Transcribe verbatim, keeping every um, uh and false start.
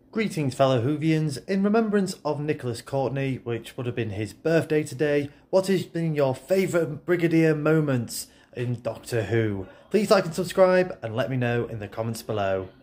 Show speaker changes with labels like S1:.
S1: Greetings fellow Whovians, in remembrance of Nicholas Courtney, which would have been his birthday today, what has been your favourite Brigadier moments in Doctor Who? Please like and subscribe and let me know in the comments below.